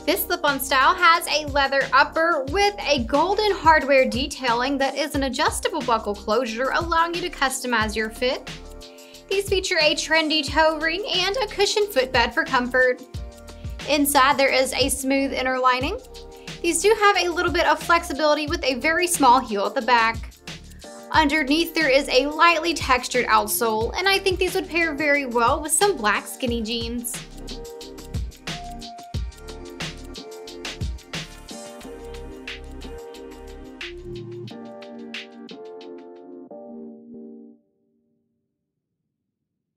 This slip-on style has a leather upper with a golden hardware detailing that is an adjustable buckle closure, allowing you to customize your fit. These feature a trendy toe ring and a cushioned footbed for comfort. Inside there is a smooth inner lining. These do have a little bit of flexibility with a very small heel at the back. Underneath there is a lightly textured outsole, and I think these would pair very well with some black skinny jeans.